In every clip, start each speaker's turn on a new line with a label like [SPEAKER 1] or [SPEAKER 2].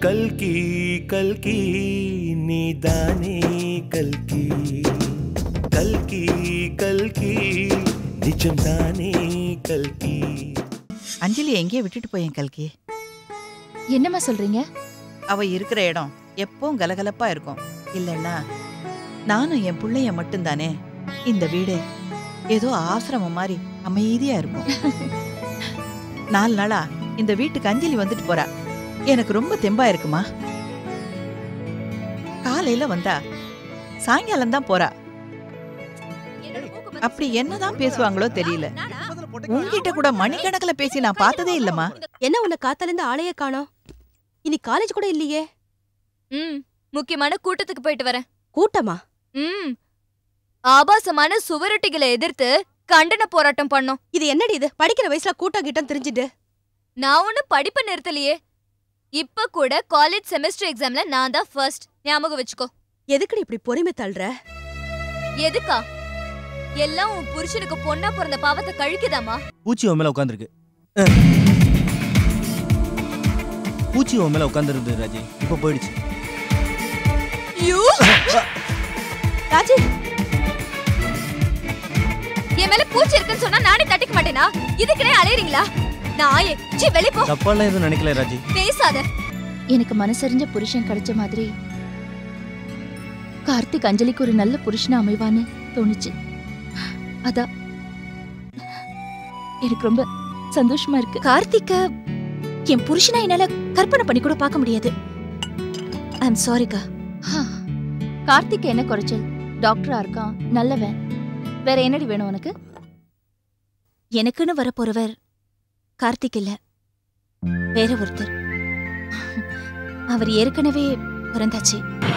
[SPEAKER 1] கல்கி கல்கி நீதானே கல்கி கல்கி கல்கி நிஜம்தானே கல்கி.
[SPEAKER 2] அஞ்சலி எங்கேயே விட்டுட்டு போயேன் கல்கி.
[SPEAKER 3] என்னம்மா சொல்றீங்க?
[SPEAKER 2] அவ இருக்கிற இடம் எப்பவும் கலகலப்பா இருக்கும். இல்லைன்னா நானும் என் பிள்ளைய மட்டும்தானே. இந்த வீடு ஏதோ ஆசிரமம் மாதிரி அமைதியா இருக்கும். 4 நாளா இந்த வீட்டுக்கு அஞ்சலி வந்துட்டு போறா. எனக்கு ரொம்ப தெம்பா இருக்குமா. காலையில வந்தா சாயங்காலம் தான் போறா. அப்படி என்னதான் பேசுவாங்களோ தெரியல. உன்கிட்ட கூட மணிக்கணக்கில் பேசி நான் பார்த்ததே இல்லம்மா.
[SPEAKER 4] என்ன உன்னை காத்தால இருந்து ஆளையே காணோம்? இனி காலேஜ் கூட இல்லையே.
[SPEAKER 3] முக்கியமான கூட்டத்துக்கு போயிட்டு வரேன்.
[SPEAKER 4] கூட்டமா?
[SPEAKER 3] ஆபாசமான சுவரொட்டிகளை எதிர்த்து கண்டன போராட்டம் பண்ணோம்.
[SPEAKER 4] இது என்னடி இது? படிக்கிற வயசுல கூட்டம் கிட்டம் தெரிஞ்சுட்டு.
[SPEAKER 3] நான் ஒன்னும் படிப்பை நிறுத்தலையே. இப்ப கூட காலேஜ் செமஸ்டர் எக்ஸாம்ல நான் தான் ஃபர்ஸ்ட். ஞாபகம் வச்சுக்கோ.
[SPEAKER 4] எதுக்குடி இப்படி பொறுமை தள்ளுற?
[SPEAKER 3] எதுக்கா? எல்லாம் உன் புருஷனுக்கு பொண்ணா பிறந்த பாவத்தை கழிக்குதாமா?
[SPEAKER 5] பூச்சி உன் மேல உட்காந்துருக்கு. பூச்சி உன் மேல உட்காந்துருந்தது ராஜி. இப்ப போயிடுச்சு.
[SPEAKER 4] ராஜி,
[SPEAKER 3] என் மேல பூச்சி இருக்குன்னு சொன்னா நானே தட்டிக்க மாட்டேனா? இதுக்குனே அலையறீங்களா? நாயே, சீ வெளிய போ.
[SPEAKER 5] தப்பாலாம் எதுவும் நினைக்கல ராஜி.
[SPEAKER 3] பேசாத.
[SPEAKER 6] எனக்கு மனசறிஞ்ச புருஷன் கிடைச்ச மாதிரி கார்த்திக் அஞ்சலிக்கு ஒரு நல்ல புருஷனா அமைவான்னு தோணுச்சு. அதான் எனக்கு ரொம்ப சந்தோஷமா இருக்கு.
[SPEAKER 7] கார்த்திக்க என் புருஷனா என்னால கற்பனை பண்ணி கூட பார்க்க முடியாது. ஐ அம் சாரிக்கா.
[SPEAKER 6] கார்த்திக் என்ன குறைச்சல்? டாக்டரா இருக்கான், நல்லவன். வேற என்னடி வேணும் உனக்கு?
[SPEAKER 7] எனக்குன்னு வரப்போறவர் கார்த்திக் இல்ல, வேற ஒருத்தர். அவர் ஏற்கனவே பிறந்தாச்சு.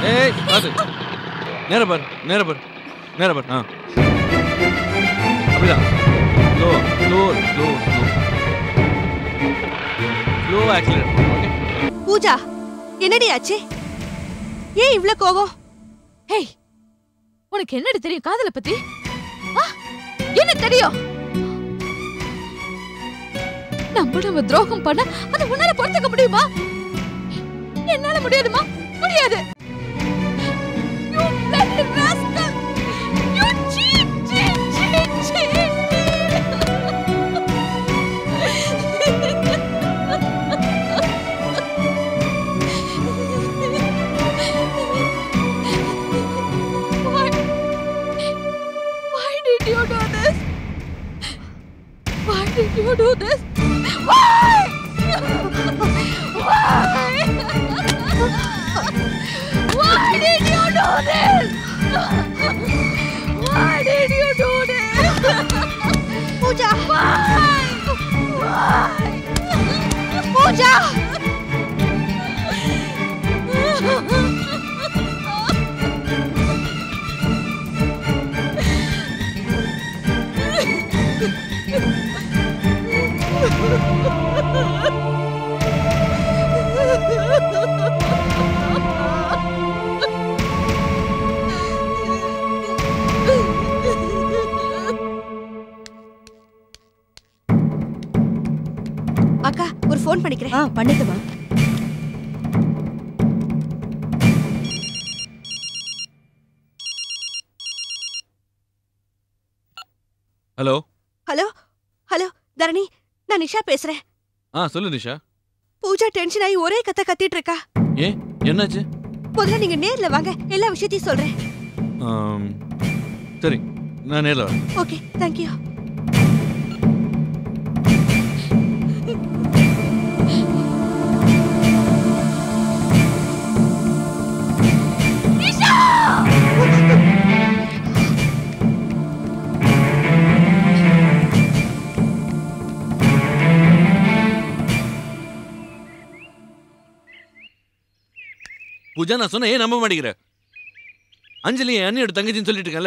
[SPEAKER 8] நேரபர் நேரபர் நேரபர். அப்படிதான். Slow slow slow slow accelerate. Okay.
[SPEAKER 4] Pooja, என்னடி ஆச்சு? ஏன் இவ்ளோ கோவம்?
[SPEAKER 3] ஹேய், உனக்கு என்னடி தெரியும் காதல பத்தி? என்ன தெரியும்? நம்ம துரோகம் பண்ண அதை உன்னால பொறுத்துக்க முடியுமா? என்னால முடியாதுமா, முடியாது. You bloody rascal! You cheat, cheat, cheat, cheat! Why did you do this? Why did you do this? Why? Why? Why did you do this? Why did you do this?
[SPEAKER 4] Pooja,
[SPEAKER 3] Why? Why?
[SPEAKER 4] Pooja, அக்கா ஒரு phone பண்ணிக்கிறேன்.
[SPEAKER 7] பண்ணுதுமா.
[SPEAKER 8] Hello
[SPEAKER 4] hello hello Dharani, நான் நிஷா பேசுறேன்.
[SPEAKER 8] சொல்லு Nisha.
[SPEAKER 4] Pooja tension ஆகி ஒரே கத்த கத்திட்டு இருக்கா.
[SPEAKER 8] ஏன், என்னாச்சு?
[SPEAKER 4] முதல்ல நீங்க நேர்ல வாங்க, எல்லா விஷயத்தையும் சொல்றேன்.
[SPEAKER 8] சரி, நான் நேர்ல வரேன்.
[SPEAKER 4] Okay, thank you.
[SPEAKER 8] பூஜா, நான் சொன்ன ஏன் நம்ப மாட்டேங்கிற? அஞ்சலி என் அண்ணியோட தங்கச்சின்னு சொல்லிட்டு இருக்கேன்ல.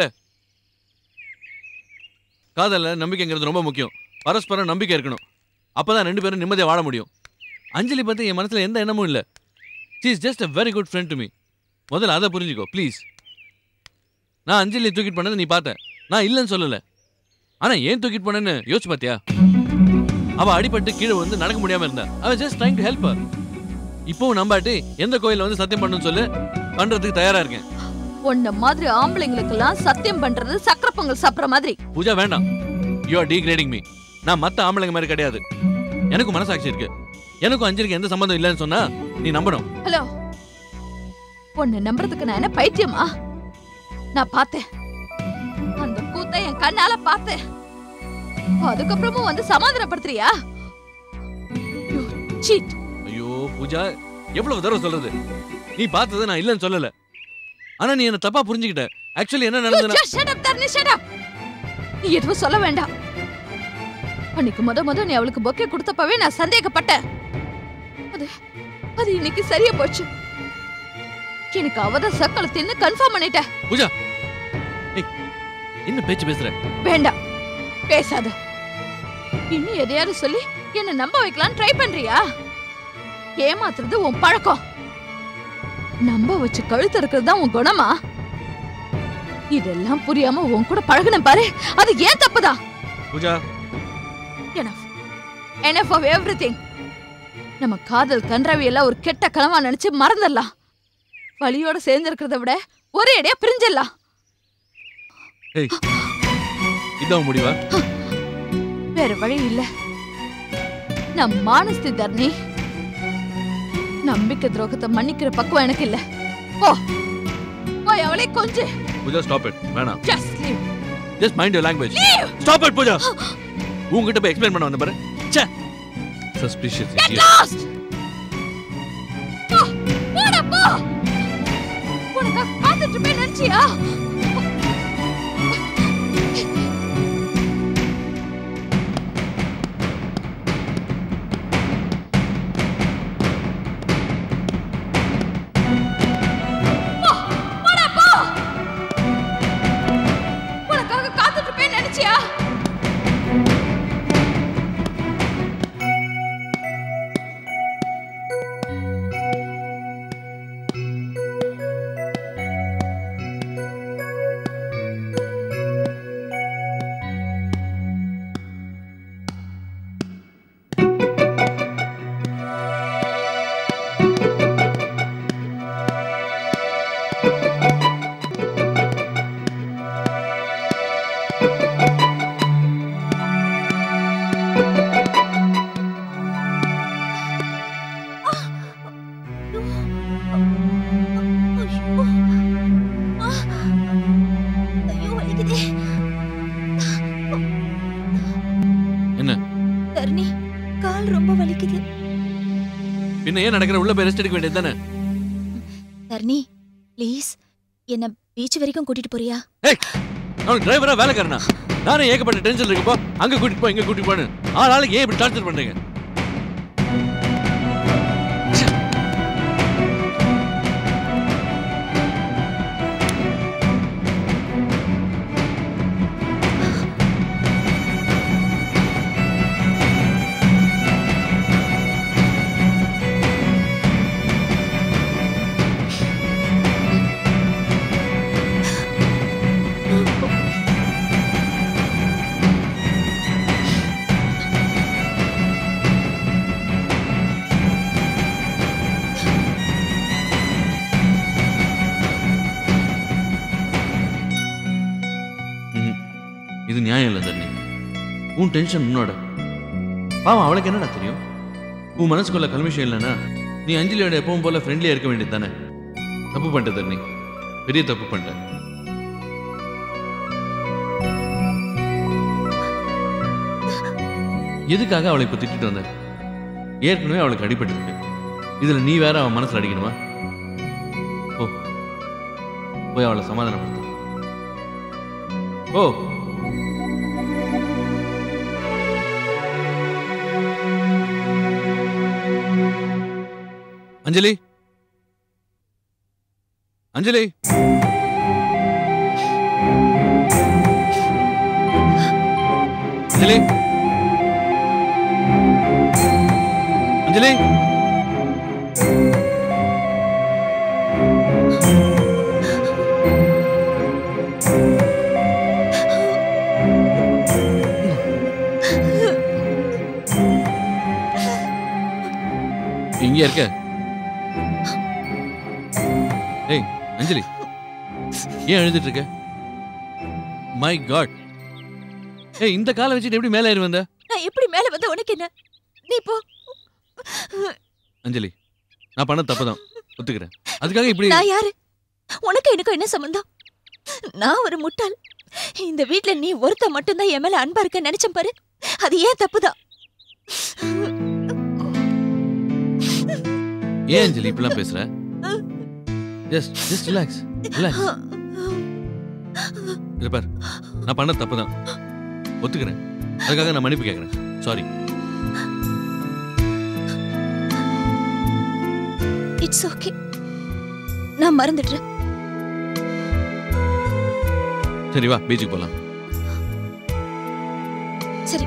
[SPEAKER 8] காதல்ல நம்பிக்கைங்கிறது ரொம்ப முக்கியம். பரஸ்பரம் நம்பிக்கை இருக்கணும். அப்பதான் 2 பேரும் நிம்மதியா வாழ முடியும். அஞ்சலி பத்தி என் மனசுல எந்த எண்ணமும் இல்ல. she is just a very good friend to me. முதல்ல அதை புரிஞ்சுக்கோ ப்ளீஸ். நான் அஞ்சலி தூக்கிட்டு போனதை நீ பார்த்த. நான் இல்லைன்னு சொல்லல. ஆனா ஏன் தூக்கிட்டு போனேன்னு யோசிச்சு பார்த்தியா? அவ அடிபட்டு கீழே வந்து நடக்க முடியாம இருந்தா. I was just trying to help her. இப்பவும் நம்பாட்டி எந்த கோயில்ல வந்து சத்தியம் பண்ணணும்னு சொல்லு, பண்றதுக்கு தயாரா இருக்கேன்.
[SPEAKER 3] உன்ன மாதிரி ஆம்பளைங்களுக்கெல்லாம் சத்தியம் பண்றது சக்கரை பொங்கல் சாப்பிடுற மாதிரி.
[SPEAKER 8] பூஜா வேண்டாம். You are degrading me. நான் மத்த ஆம்பளைங்க மாதிரி கிடையாது. எனக்கும் மனசாட்சி இருக்கு. எனக்கும் அஞ்சலிக்கு எந்த சம்பந்தம் இல்லைன்னு சொன்னா நீ நம்பணும்.
[SPEAKER 3] ஹலோ, உன்னை நம்புறதுக்கு நான் என்ன பைத்தியமா? நான் பார்த்தேன், அந்த கூத்தை என் கண்ணால பார்த்தேன். அதுக்கப்புறமும் வந்து சமாதானப்படுத்துறியா? You cheat.
[SPEAKER 8] ஐயோ பூஜா, எவ்வளவு தடவை சொல்றது? நீ பார்த்ததை நான் இல்லைன்னு சொல்லல. ஆனா நீ என்ன தப்பா புரிஞ்சுக்கிட்ட. ஆக்சுவலி என்ன நடந்ததுன்னா
[SPEAKER 3] shut up Dharni, shut up. நீ எதுவும் சொல்ல வேண்டாம். அன்னைக்கு முத நீ அவளுக்கு பொக்கே கொடுத்தப்பவே நான் சந்தேகப்பட்டேன். அது இன்னைக்கு சரியா போச்சு. எனக்கு அவதான் சக்கலை தின்னு கன்ஃபார்ம் பண்ணிட்டேன்.
[SPEAKER 8] பூஜா, என்ன பேச்சு பேசுற?
[SPEAKER 3] வேண்டாம், பேசாத. இன்னும் எதையாவது சொல்லி என்ன நம்ப வைக்கலாம் ட்ரை பண்றியா? ஏமாத்துறது உன் பழக்கம். நம்ப வச்சு கழுத்து இருக்கிறது தான் உன் குணமா? இதெல்லாம் புரியாம உன் கூட பழகுன பாரு, அது ஏன் தப்புதான்.
[SPEAKER 8] Pooja,
[SPEAKER 3] enough of everything. நம்ம காதல் கன்றாவி எல்லாம் ஒரு கெட்ட கனவா நினைச்சு மறந்துடலாம். வலியோட சேர்ந்து இருக்கிறத விட ஒரே அடியா பிரிஞ்சிடலாம்.
[SPEAKER 8] இதான் முடிவா?
[SPEAKER 3] வேற வழி இல்ல. நான் மானஸ்தி தர்ணி. நம்பிக்கை துரோகத்தை மன்னிக்கிற பக்குவம் எனக்கு இல்ல. ஓ போய் அவளை கொஞ்சு.
[SPEAKER 8] Pooja, stop it. வேணாம்.
[SPEAKER 3] Just leave.
[SPEAKER 8] Just mind your language.
[SPEAKER 3] Leave.
[SPEAKER 8] Stop it, Pooja. உன்கிட்ட போய் எக்ஸ்பிளைன் பண்ண வந்த பாரு. ச்சே. Suspicious.
[SPEAKER 3] Get lost. போடா போ. உனக்கு காத்துட்டு போய் நினைச்சியா?
[SPEAKER 8] பின்ன ஏன் நடக்கிற? உள்ள போய் ரெஸ்ட் எடுக்க வேண்டியது தானே?
[SPEAKER 7] தர்ணி ப்ளீஸ் என்ன பீச் வரைக்கும் கூட்டிட்டு போறியா?
[SPEAKER 8] ஏய், நான் டிரைவரா வேலைக்காரனா? நானே ஏகப்பட்ட டென்ஷன்ல இருக்கப்போ அங்க கூட்டிட்டு போ இங்க கூட்டிட்டு போன்னு ஆளாளுக்கு ஏன் இப்படி டார்ச்சர் பண்றீங்க? இது நியாயம் இல்லை தண்ணி. உன் டென்ஷன் உன்னோட. பாவம் அவளுக்கு என்னடா தெரியும்? உன் மனசுக்குள்ள கல்மிஷம் இல்லைன்னா நீ அஞ்சலியோட எப்பவும் போல ஃப்ரெண்ட்லியா இருக்க வேண்டியது தானே? தப்பு பண்ணிட்ட தண்ணி, பெரிய தப்பு பண்ணிட்ட. எதுக்காக அவளை இப்ப திட்டிட்டு வந்த? ஏற்கனவே அவளுக்கு அடிபட்டு இருக்கு. இதுல நீ வேற அவன் மனசுல அடிக்கணுமா? ஓ, போய் அவளை சமாதானப்படுத்து. ஓ, அஞ்சலி, அஞ்சலி, அஞ்சலி, அஞ்சலி, இங்க இருக்க ஏய் அஞ்சலி, ஏன் எழுதிட்டு இருக்க? My god. ஏய், இந்த காலை வச்சுட்டு எப்படி மேலே ஏறி வந்த?
[SPEAKER 7] நான் எப்படி மேல வந்த உனக்கு என்ன? நீ போ.
[SPEAKER 8] அஞ்சலி, நான் பண்ண தப்புதான், ஒத்துக்கிறேன். அதுக்காக இப்படி
[SPEAKER 7] நான் யாரு? உனக்கு எனக்கும் என்ன சம்பந்தம்? நான் ஒரு முட்டாள். இந்த வீட்ல நீ ஒருத்த மட்டும்தான் என் மேல அன்பா இருக்க நினைச்சேன் பாரு. அது ஏன் தப்புதான்.
[SPEAKER 8] ஏன் அஞ்சலி இப்படிலாம் பேசுற? Just relax. இது பார், நான் பண்ண தப்புதான், ஒத்துக்கிறேன். அதுக்காக நான் மன்னிப்பு கேட்கிறேன். சாரி.
[SPEAKER 7] இட்ஸ் ஓகே, நான் மறந்துடுறேன்.
[SPEAKER 8] சரி, வா பீச்சுக்கு போலாம்.
[SPEAKER 7] சரி.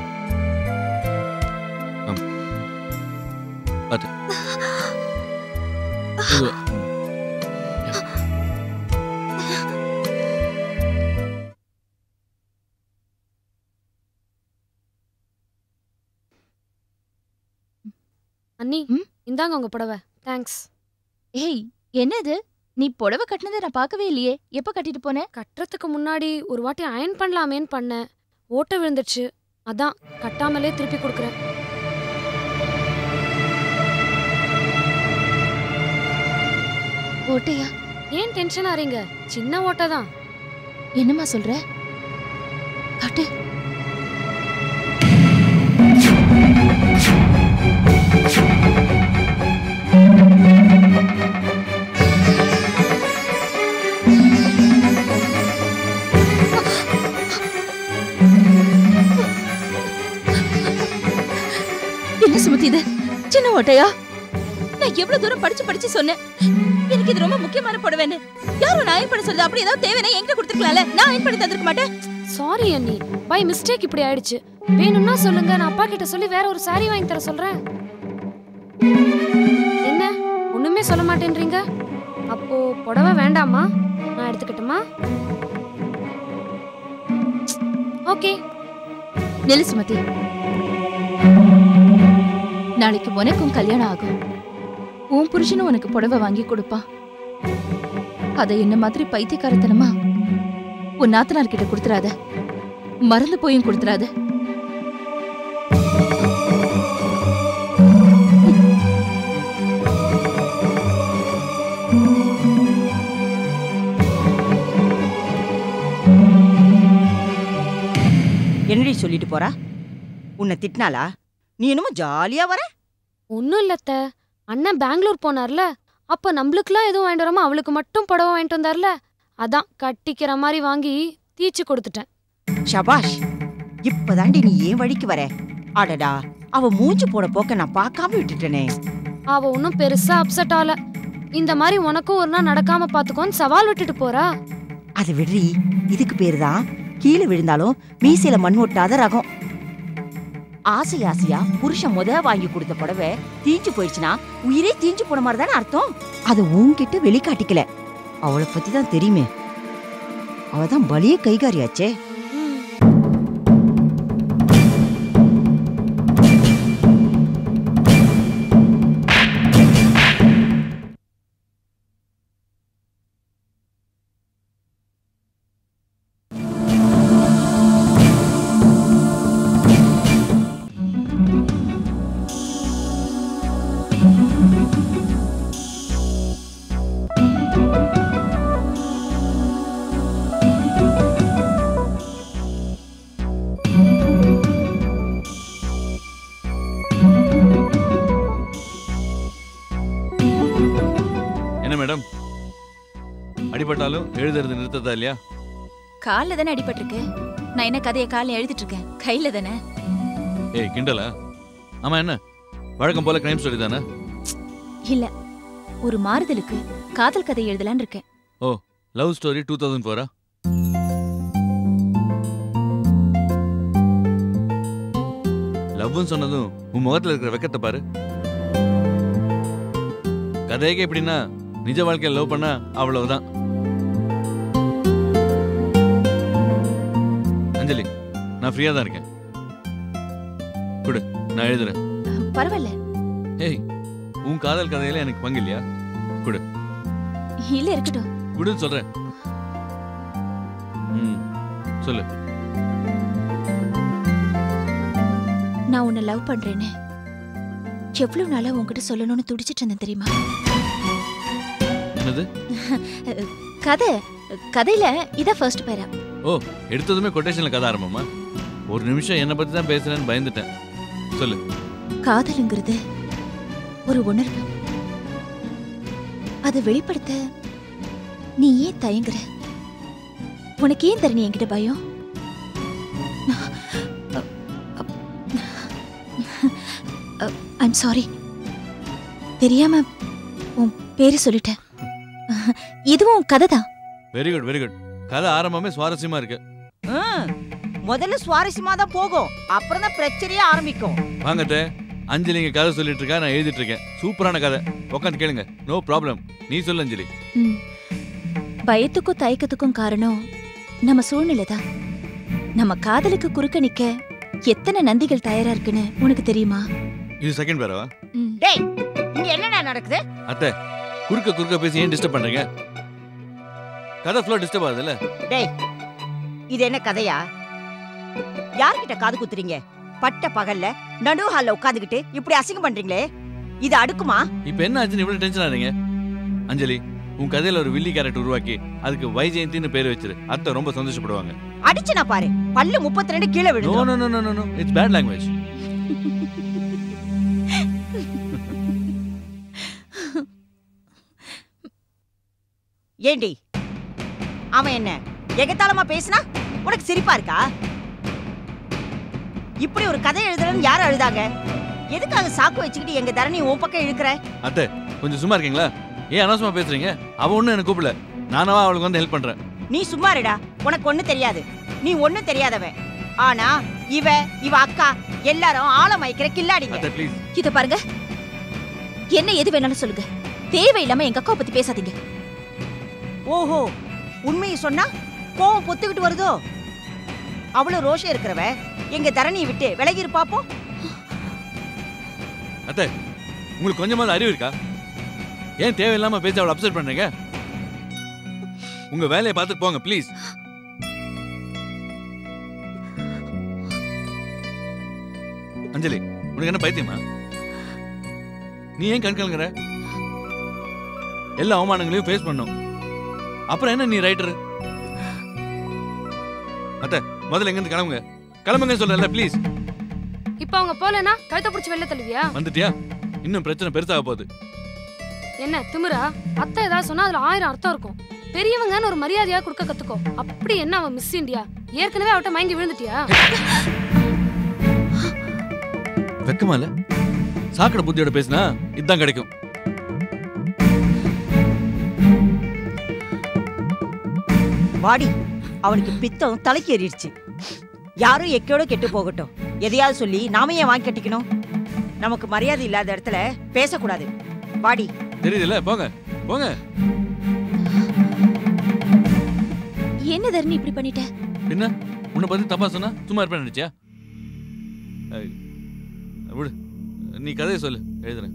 [SPEAKER 8] பாத்து.
[SPEAKER 9] அண்ணி, இந்தாங்க உங்க புடவை. தேங்க்ஸ்.
[SPEAKER 6] ஏய், என்னது? நீ புடவை கட்டினதை நான் பார்க்கவே இல்லையே. எப்ப கட்டிட்டு போன?
[SPEAKER 9] கட்டுறதுக்கு முன்னாடி ஒரு வாட்டி அயன் பண்ணலாமேன்னு பண்ணேன். ஓட்ட விழுந்துச்சு, அதான் கட்டாமலே திருப்பி கொடுக்குறேன்.
[SPEAKER 6] ஓட்டையா?
[SPEAKER 9] ஏன் டென்ஷன் ஆறீங்க? சின்ன ஓட்டை தான்.
[SPEAKER 6] என்னம்மா சொல்ற? காட்டு.
[SPEAKER 7] என்ன சுமதி இது? சின்ன ஓட்டையா? நான் எவ்வளவு தூரம் படிச்சு சொன்னேன் எனக்கு இது ரொம்ப முக்கியமான புடவைன்னு. யாரும் நான் அயன் பண்ண சொல்லுது. அப்படி ஏதாவது தேவைன்னா என்கிட்ட கொடுத்துருக்கலாம்ல. நான் அயன் பண்ணி தந்திருக்க மாட்டேன்.
[SPEAKER 9] சாரி அண்ணி, பை மிஸ்டேக் இப்படி ஆயிடுச்சு. வேணும்னா சொல்லுங்க, நான் அப்பா கிட்ட சொல்லி வேற ஒரு சாரி வாங்கி தர சொல்றேன். என்ன ஒண்ணுமே சொல்ல மாட்டேன்றீங்க? அப்போ புடவை வேண்டாமா? நான் எடுத்துக்கிட்டுமா? ஓகே.
[SPEAKER 6] நெல்லு சுமதி, நாளைக்கு உனக்கும் கல்யாணம் ஆகும். உன் புருஷனும் உனக்கு புடவை வாங்கி கொடுப்பான். அதை என்ன மாதிரி பைத்தியக்காரத்தனமா உன் நாத்தனார் கிட்ட கொடுத்துறாத. மறந்து போயும் கொடுத்துறாத.
[SPEAKER 10] என்னடி சொல்லிட்டு போறா? உன்னை திட்டினாளா? நீ என்னமோ ஜாலியா வர?
[SPEAKER 9] ஒன்னும் இல்லத்த, அண்ணன் பெங்களூர் போனார்ல, அப்ப நம்மளுக்குலாம் எதுவும் வாங்கிட்டு வராம அவளுக்கு மட்டும் புடவை வாங்கிட்டு வந்தார்ல, அதான் கட்டிக்கிற மாதிரி வாங்கி தீச்சு கொடுத்துட்டேன்.
[SPEAKER 10] ஷபாஷ், இப்பதாண்டி நீ ஏன் வழிக்கு வர? அடடா, அவ மூஞ்சி போட போக்க நான் பார்க்காம விட்டுட்டேனே.
[SPEAKER 9] அவ ஒன்னும் பெருசா அப்செட் ஆல. இந்த மாதிரி உனக்கும் ஒரு நாள் நடக்காம பாத்துக்கோன்னு சவால் விட்டுட்டு போறா.
[SPEAKER 10] அது விடுறி, இதுக்கு பேருதான் கீழே விழுந்தாலும் மீசையில மண் ஒட்டாத ரகம். ஆசை ஆசையா புருஷன் வாங்கி கொடுத்த புடவை தீஞ்சு போயிடுச்சுன்னா உயிரே தீஞ்சு போன மாதிரி தானே அர்த்தம். அதை உன்கிட்ட வெளிக்காட்டிக்கல. அவளை பத்தி தான் தெரியுமே. அவதான் பலிய கைகாரியாச்சே.
[SPEAKER 8] மேடம், அடிபட்டாலும் எழுதுறது நிறுத்ததா இல்லையா?
[SPEAKER 7] கால்ல தானே அடிபட்டிருக்கு. நான் என்ன கதையை காலைல எழுதிட்டு இருக்கேன், கையில தானே.
[SPEAKER 8] ஏய் கிண்டலா? ஆமா, என்ன வழக்கம் போல கிரைம் ஸ்டோரி தானே?
[SPEAKER 7] இல்ல, ஒரு மாறுதலுக்கு காதல் கதை எழுதலான்னு இருக்கேன்.
[SPEAKER 8] Oh, love story 2004. லவ்னு சொன்னதும் உன் முகத்துல இருக்கிற வெக்கத்தை பாரு. கதையே எப்படின்னா நிஜ வாழ்க்கையில் லவ் பண்ணா அவ்வளவுதான். அஞ்சலி, நான் ஃப்ரீயா தான் இருக்கேன். குடு, நான் எழுதுறேன்.
[SPEAKER 7] பரவாயில்ல.
[SPEAKER 8] ஏய், உன் காதல் கதையில எனக்கு பங்கு இல்லையா? குடு.
[SPEAKER 6] இல்ல இருக்கட்டும்.
[SPEAKER 8] குடுன்னு சொல்றேன். சொல்லு.
[SPEAKER 6] நான் உன்னை லவ் பண்றேன்னு எவ்வளவு நாளா உன்கிட்ட சொல்லணும்னு துடிச்சிட்டு இருந்தேன் தெரியுமா?
[SPEAKER 8] என்னது?
[SPEAKER 6] கதையில இதான் ஃபர்ஸ்ட் பேரா.
[SPEAKER 8] ஓ, எடுத்ததுமே கொட்டேஷன்ல கதை ஆரம்பமா? ஒரு நிமிஷம் என்ன பத்தி தான் பேசுறேன்னு பயந்துட்டேன். சொல்லு.
[SPEAKER 6] காதலுங்கிறது ஒரு உணர்வு. அதை வெளிப்படுத்த நீ ஏன் தயங்குற? உனக்கு ஏன் தரணி என்கிட்ட பயம்? ஐம் சாரி, தெரியாம உன் பேரு சொல்லிட்டேன். இதுவும் கதை தான்.
[SPEAKER 8] Very good very good. கதை ஆரம்பமே சுவாரஸ்யமா இருக்கு.
[SPEAKER 10] முதல்ல சுவாரஸ்யமா தான் போகும், அப்புறம் தான் பிரச்சனையே ஆரம்பிக்கும்.
[SPEAKER 8] வாங்கட்ட, அஞ்சலி இங்க கதை சொல்லிட்டு இருக்கா, நான் எழுதிட்டு இருக்கேன். சூப்பரான கதை, உட்காந்து கேளுங்க. No problem. நீ சொல்லு அஞ்சலி.
[SPEAKER 6] பயத்துக்கும் தயக்கத்துக்கும் காரணம் நம்ம சூழ்நிலை தான். நம்ம காதலுக்கு குறுக்க நிக்க எத்தனை நந்திகள் தயாரா இருக்குன்னு உனக்கு தெரியுமா?
[SPEAKER 8] இது செகண்ட் பேரவா?
[SPEAKER 10] டேய், இங்க என்னடா நடக்குது?
[SPEAKER 8] அத்தை, குறுக்க பேசி ஏன் டிஸ்டர்ப் பண்றீங்க? கதை ஃப்ளோ டிஸ்டர்ப் ஆகுதுல்ல?
[SPEAKER 10] டேய், இது என்ன கதையா? யார்கிட்ட காது குத்துறீங்க? பட்ட பகல்ல நடு ஹால்ல உட்கார்ந்துகிட்டு இப்படி அசிங்கம் பண்றீங்களே, இது அடுக்குமா?
[SPEAKER 8] இப்போ என்ன ஆச்சுன்னு இவ்வளவு டென்ஷன் ஆறீங்க? அஞ்சலி, உன் கதையில ஒரு வில்லி கேரக்டர் உருவாக்கி அதுக்கு வைஜெயந்தின்னு பேர் வச்சிரு. அத்தை ரொம்ப சந்தோஷப்படுவாங்க.
[SPEAKER 10] அடிச்சனா பாரு, பல்லு 32 கீழே விழுது.
[SPEAKER 8] No no no no no, it's bad language.
[SPEAKER 10] ஏண்டி, அவன் என்ன எகத்தாளமா பேசினா உனக்கு சிரிப்பா இருக்கா? இப்படி ஒரு கதை எழுதுறன்னு யாரும் அழுதாங்க? எதுக்காக சாக்கு வச்சுக்கிட்டு எங்க தரணி உன் பக்கம் இழுக்கிற?
[SPEAKER 8] அத்தை, கொஞ்சம் சும்மா இருக்கீங்களா? ஏன் அனாவசியமா பேசுறீங்க? அவ ஒண்ணு எனக்கு கூப்பிடல, நானவா அவளுக்கு வந்து ஹெல்ப் பண்றேன்.
[SPEAKER 10] நீ சும்மா இருடா, உனக்கு ஒண்ணு தெரியாது. நீ ஒண்ணு தெரியாதவன். ஆனா இவ அக்கா எல்லாரும் ஆழமயக்கிற கில்லாடிங்க.
[SPEAKER 8] அத்தை ப்ளீஸ்.
[SPEAKER 6] இத பாருங்க, என்ன எது வேணாலும் சொல்லுங்க, தேவையில்லாம எங்க அக்காவை பத்தி பேசாதீங்க.
[SPEAKER 10] ஓஹோ, உண்மையை சொன்னா கோவம் பொத்துக்கிட்டு வருதோ? அவ்வளவு ரோஷம் இருக்கிறவ எங்க தரணியை விட்டு விலகி இருப்பாப்போம்.
[SPEAKER 8] அத்தை, உங்களுக்கு கொஞ்சமாவது அறிவு இருக்கா? ஏன் தேவையில்லாம பேசி அவளை அப்செட் பண்றீங்க? உங்க வேலையை பார்த்துட்டு போங்க ப்ளீஸ். அஞ்சலி, உனக்கு என்ன பைத்தியமா? நீ ஏன் கண் கலங்குற? எல்லா அவமானங்களையும் ஃபேஸ் பண்ணும். அப்புறம் என்ன நீ ரைட்டர்? அத்தை, முதல்ல எங்க இருந்து கிளம்புங்க. கிளம்புங்க சொல்லல ப்ளீஸ்.
[SPEAKER 9] இப்போ அவங்க போலனா கழுத்தை பிடிச்சி வெளில தள்ளுவியா?
[SPEAKER 8] வந்துட்டியா? இன்னும் பிரச்சனை பெருசாக போகுது.
[SPEAKER 9] என்ன திமிரா? அத்தை ஏதாவது சொன்னா அதுல 1000 அர்த்தம் இருக்கும். பெரியவங்கன்னு ஒரு மரியாதையா கொடுக்க கத்துக்கோ. அப்படி என்ன அவன் மிஸ் இண்டியா? ஏற்கனவே அவட்ட மயங்கி விழுந்துட்டியா?
[SPEAKER 8] வெக்கமா இல்ல? சாக்கடை புத்தியோட பேசினா இதுதான் கிடைக்கும்.
[SPEAKER 10] வாடி, அவனுக்கு பித்தம் தலைக்கு ஏறிடுச்சு. யாரும் எக்கையோட கெட்டு போகட்டும். எதையாவது சொல்லி நாம ஏன் வாங்கி கட்டிக்கணும்? நமக்கு மரியாதை இல்லாத இடத்துல பேசக்கூடாது. வாடி.
[SPEAKER 8] தெரியுதுல்ல, போங்க போங்க.
[SPEAKER 6] என்ன தரணி இப்படி பண்ணிட்ட?
[SPEAKER 8] என்ன உன்னை பத்தி தப்பா சொன்னா சும்மா இருப்பேன் நினைச்சியா? விடு, நீ கதையை சொல்லு, எழுதுறேன்.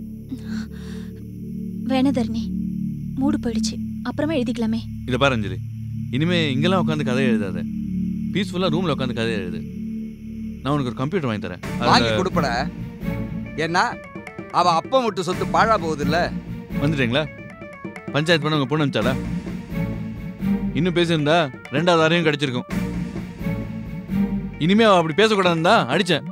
[SPEAKER 6] வேணா தரணி, மூடு போயிடுச்சு, அப்புறமா எழுதிக்கலாமே.
[SPEAKER 8] இதை பாரு அஞ்சலி, இனிமே இங்கெல்லாம் உட்காந்து கதை எழுதாத. பீஸ்ஃபுல்லா ரூம்ல உட்காந்து கதை எழுது. நான் உனக்கு ஒரு கம்ப்யூட்டர் வாங்கி தரேன்.
[SPEAKER 11] வாங்கி கொடுப்பட. ஏன்னா அவ அப்பா மட்டும் சொத்து பாழா போகுது இல்ல.
[SPEAKER 8] வந்துட்டீங்களா? பஞ்சாயத்து பண்ண உங்க பொண்ணு அனுப்பிச்சாளா? இன்னும் பேசியிருந்தா 2வது அறையும் கிடைச்சிருக்கும். இனிமே அவ அப்படி பேசக்கூடாதுன்னு தான் அடிச்சேன்.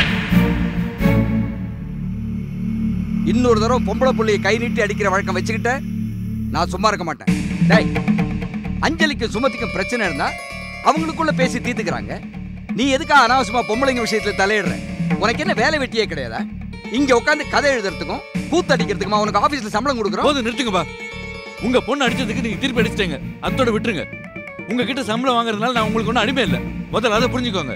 [SPEAKER 11] இன்னொரு தடவை பொம்பளை புள்ளையை கை நீட்டி அடிக்கிற வழக்கம் வச்சுக்கிட்ட நான் சும்மா இருக்க மாட்டேன். டேய், அஞ்சலிக்கும் சுமதிக்கும் பிரச்சனை இருந்தா அவங்களுக்குள்ள பேசி தீர்த்துக்கிறாங்க. நீ எதுக்காக அனாவசியமா பொம்பளைங்க விஷயத்துல தலையிடுற? உனக்கு என்ன வேலை வெட்டியே கிடையாதா? இங்க உட்காந்து கதை எழுதுறதுக்கும் கூத்தடிக்கிறதுக்குமா உனக்கு ஆபீஸ்ல சம்பளம் கொடுக்குறோம்?
[SPEAKER 8] போதும், நிறுத்துங்கப்பா. உங்க பொண்ணு அடிச்சதுக்கு நீங்க திருப்பி அடிச்சிட்டீங்க, அத்தோட விட்டுருங்க. உங்ககிட்ட சம்பளம் வாங்குறதுனால நான் உங்களுக்கு ஒன்றும் அடிமை இல்லை. முதல்ல அதை புரிஞ்சுக்கோங்க.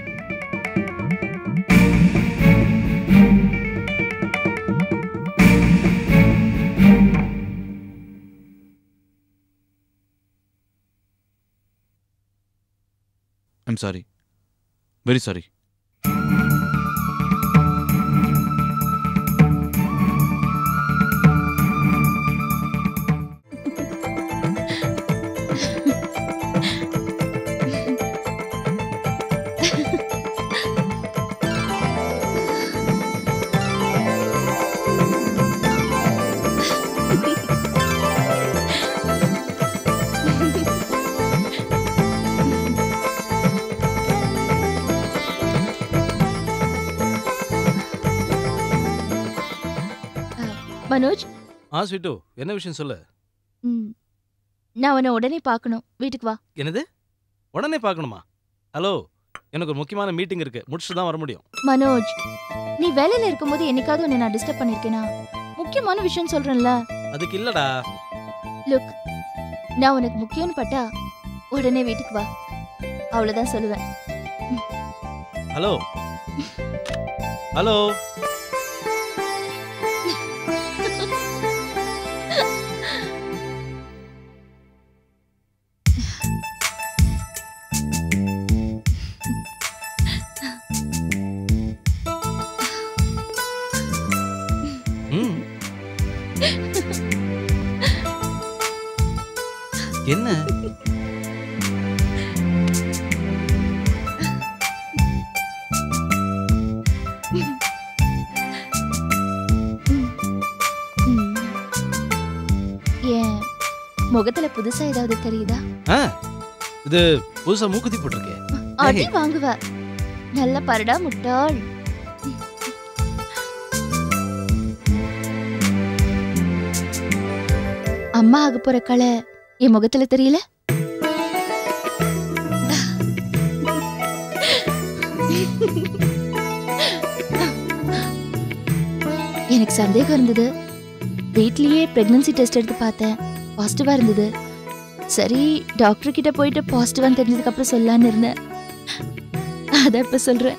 [SPEAKER 8] I'm sorry. Very sorry.
[SPEAKER 6] Manoj
[SPEAKER 12] sweet என்ன விஷயம் சொல்லு.
[SPEAKER 6] நான் உன்னை உடனே பார்க்கணும், வீட்டுக்கு வா.
[SPEAKER 12] என்னது உடனே பார்க்கணுமா? ஹலோ, எனக்கு ஒரு முக்கியமான மீட்டிங் இருக்கு, முடிச்சுட்டு தான் வர முடியும்.
[SPEAKER 6] மனோஜ், நீ வேலையில இருக்கும்போது என்னைக்காவது உன்னை நான் டிஸ்டர்ப் பண்ணிருக்கேனா? முக்கியமான விஷயம் சொல்றேன்ல.
[SPEAKER 12] அதுக்கு இல்லடா.
[SPEAKER 6] லுக், நான் உனக்கு முக்கியம்னு பட்டா உடனே வீட்டுக்கு வா, அவ்வளவுதான் சொல்லுவேன்.
[SPEAKER 12] ஹலோ ஹலோ என்ன
[SPEAKER 6] ஏன் முகத்துல புதுசா ஏதாவது தெரியுதா?
[SPEAKER 12] இது புதுசா மூக்குத்தி போட்டிருக்கே.
[SPEAKER 6] அடி வாங்குவ. நல்ல பரடா முட்டாள். அம்மா ஆக போற கலை என் முகத்துல தெரியல. எனக்கு சந்தேகம் இருந்தது. வீட்லயே பிரெக்னன்சி டெஸ்ட் எடுத்து பார்த்தேன், பாசிட்டிவா இருந்தது. சரி, டாக்டர் கிட்ட போயிட்டு பாசிட்டிவான்னு தெரிஞ்சதுக்கு அப்புறம் சொல்லலான்னு இருந்தேன். அத இப்ப சொல்றேன்.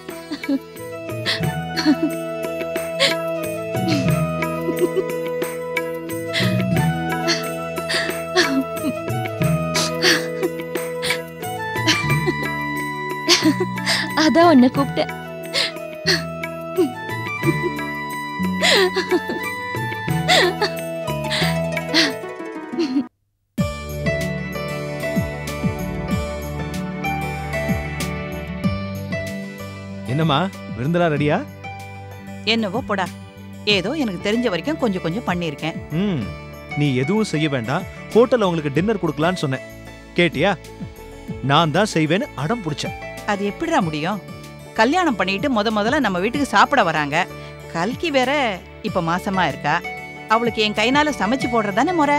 [SPEAKER 6] அதான் உன்னை கூப்பிட்டேன்.
[SPEAKER 13] என்னம்மா, விருந்தெல்லாம் ரெடியா?
[SPEAKER 2] என்னவோ போடா, ஏதோ எனக்கு தெரிஞ்ச வரைக்கும் கொஞ்சம் கொஞ்சம் பண்ணியிருக்கேன்.
[SPEAKER 13] நீ எதுவும் செய்ய வேண்டாம், ஹோட்டல்ல உங்களுக்கு டின்னர் கொடுக்கலான்னு சொன்னேன், கேட்டியா? நான் தான் செய்வேன்னு அடம் பிடிச்சேன்.
[SPEAKER 2] அது எப்படிடா முடியும்? கல்யாணம் பண்ணிட்டு முதல்ல நம்ம வீட்டுக்கு சாப்பிட வராங்க. கல்கி வேற இப்ப மாசமா இருக்கா. அவளுக்கு என் கைனால சமைச்சு போடுறதானே முறை.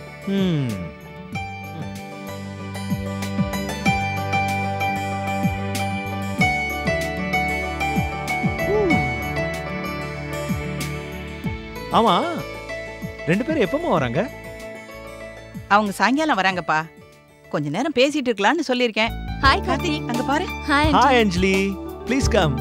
[SPEAKER 13] ஆமா, ரெண்டு பேரும் எப்பமா வராங்க?
[SPEAKER 2] அவங்க சாயங்காலம் வராங்கப்பா. கொஞ்ச நேரம் பேசிட்டு இருக்கலாம்னு சொல்லிருக்கேன்.
[SPEAKER 6] ஹாய்
[SPEAKER 2] கார்த்தி, அங்க பாரு.
[SPEAKER 13] Hi Anjali, please come.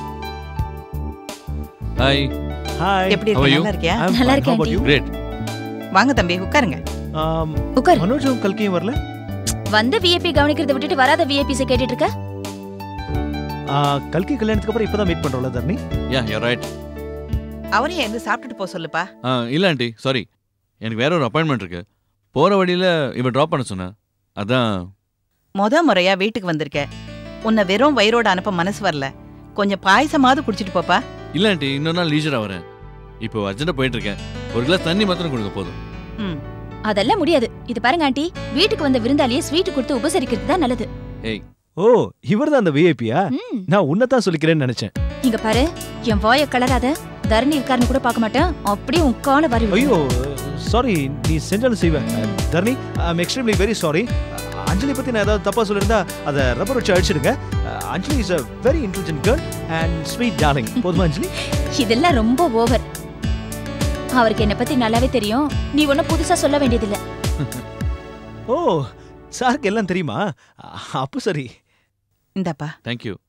[SPEAKER 8] Hi.
[SPEAKER 2] Hi. எப்படி இருக்க? நல்லா இருக்கியா?
[SPEAKER 6] நல்லா இருக்கேன்.
[SPEAKER 8] கிரேட்.
[SPEAKER 2] வாங்க தம்பி, உட்காருங்க.
[SPEAKER 6] உட்கார்.
[SPEAKER 13] மனோஜும் கல்கியும் வரல?
[SPEAKER 6] வந்த விஐபி கவனிக்கிறத விட்டுட்டு வராத விஐபிஸை கேட்டுட்டு இருக்க?
[SPEAKER 13] கல்கி கல்யாணத்துக்கு அப்புறம் இப்பதான் மீட் பண்றோம்ல தர்ணி.
[SPEAKER 8] Ya, you right.
[SPEAKER 2] அவரையும் எங்க சாப்பிட்டுட்டு போக சொல்லுப்பா.
[SPEAKER 8] இல்ல ஆண்டி, சாரி, எனக்கு வேற ஒரு அப்பாயின்மெண்ட் இருக்கு. போற வழியில இவ டிராப் பண்ண சொன்ன, அதான்.
[SPEAKER 2] முறையா வீட்டுக்கு வந்திருக்க, உன்னை வெறும் வயிறோட அனுப்ப மனசு வரல. கொஞ்சம் பாயசமாவது குடிச்சிட்டு போப்பா.
[SPEAKER 8] இல்ல ஆண்டி, இன்னொரு நாள் லீஜரா வரேன். இப்போ அர்ஜென்ட்டா போயிட்டு இருக்கேன். ஒரு கிளாஸ் தண்ணி மாத்திரம் கொடுங்க போதும்.
[SPEAKER 6] அதெல்லாம் முடியாது. இது பாருங்க ஆண்டி, வீட்டுக்கு வந்த விருந்தாளியே ஸ்வீட் கொடுத்து உபசரிக்கிறது தான் நல்லது.
[SPEAKER 8] ஏய்,
[SPEAKER 13] ஓ, இவர்தான் அந்த விஐபியா? நான் உன்னதான் சொல்லிக்கிறேன்னு நினைச்சேன்.
[SPEAKER 6] இங்க பாரு, என் வாயை கலராத. தரணி இருக்காருன்னு கூட பார்க்க மாட்டேன், அப்படியே உன் காலை வரி.
[SPEAKER 13] ஐயோ சாரி, நீ செஞ்சாலும் செய்வேன் Dharani. I am extremely very sorry. Anjali பத்தி நான் ஏதாவது தப்பா சொல்லிருந்தா அதை ரப்பர் வச்சு அடிச்சிடுங்க. Anjali is a very intelligent girl and sweet darling. போதுமா அஞ்சலி?
[SPEAKER 6] இதெல்லாம் ரொம்ப ஓவர். அவருக்கு என்ன பத்தி நல்லாவே தெரியும், நீ ஒன்னும் புதுசா சொல்ல வேண்டியதில்ல.
[SPEAKER 13] ஓ, சாருக்கு எல்லாம் தெரியுமா? அப்போ சரி.
[SPEAKER 2] இந்தாப்பா.
[SPEAKER 8] Thank you.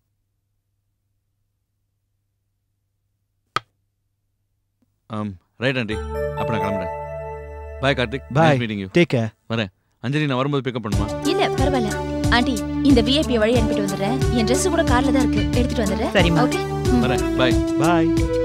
[SPEAKER 8] ரைட் ஆண்டி, அப்ப நான் கிளம்புறேன். Bye Karthik.
[SPEAKER 13] Bye.
[SPEAKER 8] Meeting you.
[SPEAKER 13] Take care.
[SPEAKER 8] வரேன். அஞ்சலி, நான் வரும்போது பிக்கப் பண்ணுமா?
[SPEAKER 6] இல்ல பரவாயில்ல ஆண்டி, இந்த விஐபி வழி அனுப்பிட்டு வந்துடுறேன். என் Dress கூட கார்ல தான் இருக்கு, எடுத்துட்டு வந்துடுறேன்.
[SPEAKER 2] சரிம்மா.
[SPEAKER 6] ஓகே,
[SPEAKER 8] வரேன். பாய்.
[SPEAKER 13] பாய்.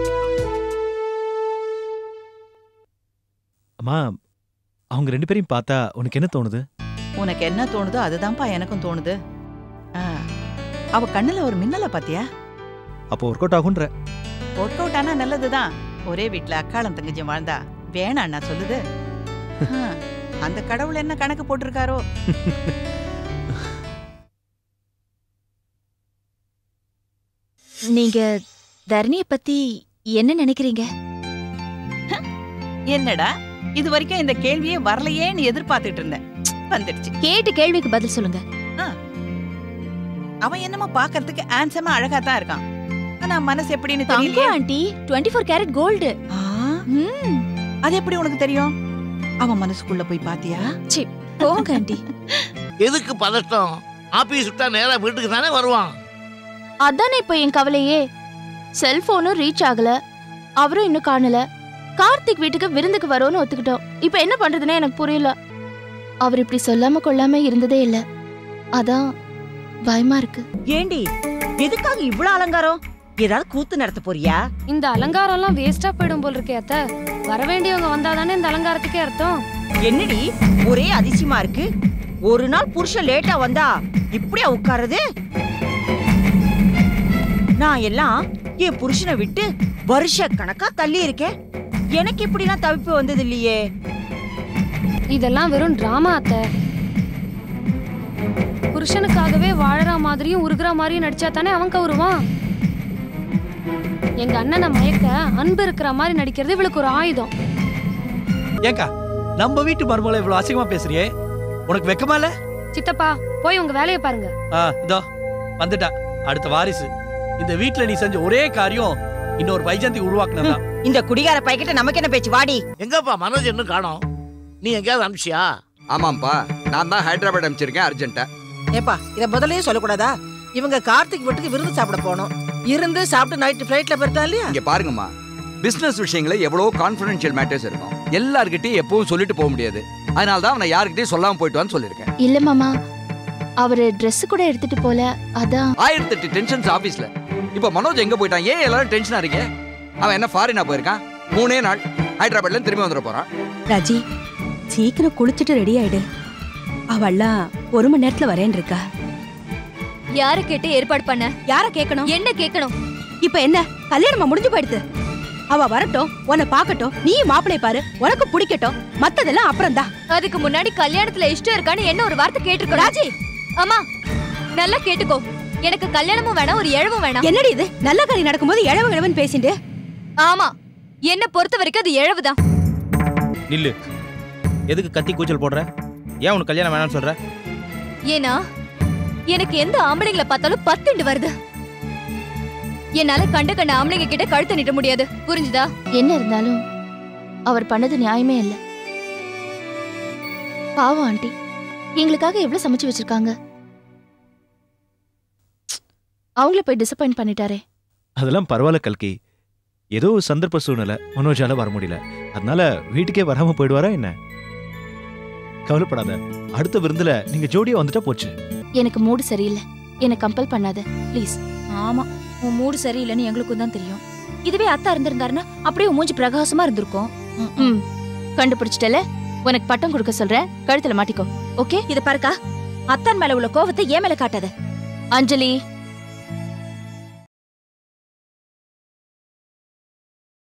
[SPEAKER 13] அம்மா, அவங்க ரெண்டு பேரையும் பார்த்தா உனக்கு என்ன தோணுது?
[SPEAKER 2] உனக்கு என்ன தோணுதோ அதுதான்ப்பா எனக்கும் தோணுது. அவ கண்ணுல ஒரு மின்னலை பாத்தியா?
[SPEAKER 13] அப்போ ஒர்க் அவுட் ஆகுன்ற.
[SPEAKER 2] ஒர்க் அவுட் ஆனா நல்லதுதான். ஒரே வீட்டுல அக்காளம் தங்கச்சியும் வாழ்ந்தா வேணாண்ணா சொல்லுது. அந்த கடவுள் என்ன கணக்கு போட்டிருக்காரோ?
[SPEAKER 6] நீங்க தரணிய பத்தி என்ன நினைக்கிறீங்க?
[SPEAKER 2] என்னடா இது வரைக்கும் இந்த கேள்வியே வரலையேன்னு எதிர்பார்த்துட்டு இருந்தேன். வந்துடுச்சு.
[SPEAKER 6] கேட்ட கேள்விக்கு பதில் சொல்லுங்க.
[SPEAKER 2] அவன் என்னமோ பாக்குறதுக்கு ஹேண்ட்ஸமா அழகா தான் இருக்கான். ஆனா மனசு எப்படின்னு
[SPEAKER 6] தங்கம்
[SPEAKER 2] தெரியல.
[SPEAKER 6] Aunty 24 carat gold.
[SPEAKER 2] அது எப்படி உனக்கு தெரியும்? அவன் மனசுக்குள்ள போய் பாத்தியா?
[SPEAKER 6] சி போங்க ஆண்டி.
[SPEAKER 14] எதுக்கு பதட்டம்? ஆபீஸ் விட்டா நேரா வீட்டுக்கு தானே வருவான்.
[SPEAKER 6] அதானே இப்ப என் கவலையே. செல்போனும் ரீச் ஆகல, அவரும் இன்னும் காணல. கார்த்திக் வீட்டுக்கு விருந்துக்கு வரோன்னு ஒத்துக்கிட்டோம். இப்ப என்ன பண்றதுன்னு எனக்கு புரியல. அவர் இப்படி சொல்லாம கொள்ளாம இருந்ததே இல்ல. அதான் பயமா இருக்கு.
[SPEAKER 10] ஏண்டி எதுக்காக இவ்ளோ அலங்காரம்? ஏதாவது கூத்து நடத்த போறியா?
[SPEAKER 9] இந்த அலங்காரம் எல்லாம் வேஸ்டா போயிடும் போல் இருக்கே அத்தை. வர வேண்டியவங்க வந்தாதானே இந்த அலங்காரத்துக்கே அர்த்தம்.
[SPEAKER 10] என்னடி ஒரே அதிசயமா இருக்கு. ஒரு நாள் புருஷன் லேட்டா வந்தா இப்படியா உட்காருது? நான் எல்லாம் என் புருஷனை விட்டு வருஷ கணக்கா தள்ளி இருக்கேன். எனக்கு இப்படிலாம் தவிப்பு வந்தது இல்லையே.
[SPEAKER 9] இதெல்லாம் வெறும் டிராமா அத்தை. புருஷனுக்காகவே வாழற மாதிரியும் உருகுற மாதிரியும் நடிச்சா தானே அவன் கவுருவான். எங்க அண்ணனை மயக்க அன்பு இருக்கிற மாதிரி நடிக்கிறது இவளுக்கு ஒரு ஆயுதம்.
[SPEAKER 13] ஏங்கா நம்ம வீட்டு மருமகளை இவ்வளவு அசிங்கமா பேசுறியே, உனக்கு வெக்கமா இல்ல?
[SPEAKER 9] சித்தப்பா போய் உங்க வேலையை பாருங்க.
[SPEAKER 13] இதோ வந்துட்டா அடுத்த வாரிசு. இந்த வீட்டுல நீ செஞ்ச ஒரே காரியம் இன்னொரு வைஜந்தி உருவாக்குனதா.
[SPEAKER 10] இந்த குடிகார பைக்கிட்ட நமக்கு என்ன பேச்சு? வாடி.
[SPEAKER 14] எங்கப்பா மனோஜ் இன்னும் காணோம்? நீ எங்கேயாவது அனுப்பிச்சியா?
[SPEAKER 11] ஆமாப்பா, நான் தான் ஹைதராபாத் அனுப்பிச்சிருக்கேன் அர்ஜென்ட்டா.
[SPEAKER 15] ஏப்பா இத முதல்லயே சொல்லக்கூடாதா? இவங்க கார்த்திக் வீட்டுக்கு விருந்து சாப்பிட போனோம். இருந்து சாப்பிட்டு நைட் ஃபிளைட்ல போயிட்டா இல்லையா?
[SPEAKER 11] இங்க பாருங்கம்மா, பிசினஸ் விஷயங்கள எவ்வளவு கான்ஃபிடென்ஷியல் மேட்டர்ஸ் இருக்கும். எல்லார்கிட்டயும் எப்பவும் சொல்லிட்டு போக முடியாது. அதனால தான் அவனை யார்கிட்டயும் சொல்லாம போயிட்டு வான்னு சொல்லியிருக்கேன்.
[SPEAKER 6] இல்ல மாமா, அவரு Dress கூட எடுத்துட்டு போல. அதான்
[SPEAKER 11] 1008 டென்ஷன்ஸ் ஆபீஸ்ல. இப்போ மனோஜ் எங்க போயிட்டான்? ஏன் எல்லாரும் டென்ஷனா இருக்கே? அவன் என்ன ஃபாரினா போயிருக்கான்? 3 நாள் ஹைதராபாத்ல திரும்பி வந்துட போறான்.
[SPEAKER 4] ராஜி சீக்கிரம் குளிச்சுட்டு ரெடி ஆயிடு. அவள்லாம் 1 மணி நேரத்துல வரேன் இருக்கா.
[SPEAKER 7] யார கேட்டு ஏற்பாடு பண்ண?
[SPEAKER 4] யார கேட்கணும்?
[SPEAKER 7] என்ன கேட்கணும்?
[SPEAKER 4] இப்ப என்ன கல்யாணமா முடிஞ்சு போயிடுது. அவ வரட்டும், உன்னை பாக்கட்டும், நீ மாப்பிளை பாரு, உனக்கு பிடிக்கட்டும், மத்ததெல்லாம் அப்புறம் தான்.
[SPEAKER 7] அதுக்கு முன்னாடி கல்யாணத்துல இஷ்டம் இருக்கான்னு என்ன ஒரு வார்த்தை கேட்டிருக்கோம். ராஜி அம்மா நல்லா கேட்டுக்கோ. எனக்கு கல்யாணமும் வேணாம், ஒரு இழவும் வேணாம்.
[SPEAKER 4] என்னடி இது? நல்ல காரியம் நடக்கும்போது இழவு இழவுன்னு பேசிட்டு.
[SPEAKER 7] ஆமா, என்ன பொறுத்த வரைக்கும் அது இழவுதான்.
[SPEAKER 5] நில்லு. எதுக்கு கத்தி கூச்சல் போடுற? ஏன் உனக்கு கல்யாணம் வேணாம்னு சொல்ற?
[SPEAKER 7] ஏன்னா எனக்கு எந்த ஆம்பளைங்களை பார்த்தாலும் 10 வருது. என்னால கண்ட ஆம்பளைங்க கிட்ட கழுத்த நீட்ட முடியாது. புரிஞ்சுதா?
[SPEAKER 6] என்ன இருந்தாலும் அவர் பண்ணது நியாயமே இல்ல. பாவம் ஆண்டி, எங்களுக்காக எவ்வளவு சமைச்சு வச்சிருக்காங்க. அவங்கள போய் டிசப்பாயிண்ட் பண்ணிட்டாரே.
[SPEAKER 13] அதெல்லாம் பரவாயில்ல கல்கி. ஏதோ சந்தர்ப்ப சூழ்நிலை மனோஜால வர முடியல. அதனால வீட்டுக்கே வராம போயிடுவாரா என்ன? கவலைப்படாத. அடுத்த விருந்துல நீங்க ஜோடியா வந்துட்டா போச்சு.
[SPEAKER 6] எனக்கு மூடு சரியில்லை. என்ன கம்பல் பண்ணாத ப்ளீஸ்.
[SPEAKER 7] ஆமா, உன் மூடு சரியில்லைன்னு எங்களுக்கும் தான் தெரியும். இதுவே அத்தா இருந்திருந்தாருன்னா அப்படியே மூஞ்சி பிரகாசமா இருந்திருக்கும்.
[SPEAKER 6] கண்டுபிடிச்சிட்டல. உனக்கு பட்டம் கொடுக்க சொல்றேன், கழுத்துல மாட்டிக்கோ. ஓகே?
[SPEAKER 7] இத பாருக்கா, அத்தான் மேல உள்ள கோவத்தை ஏன் மேல காட்டாத.
[SPEAKER 6] அஞ்சலி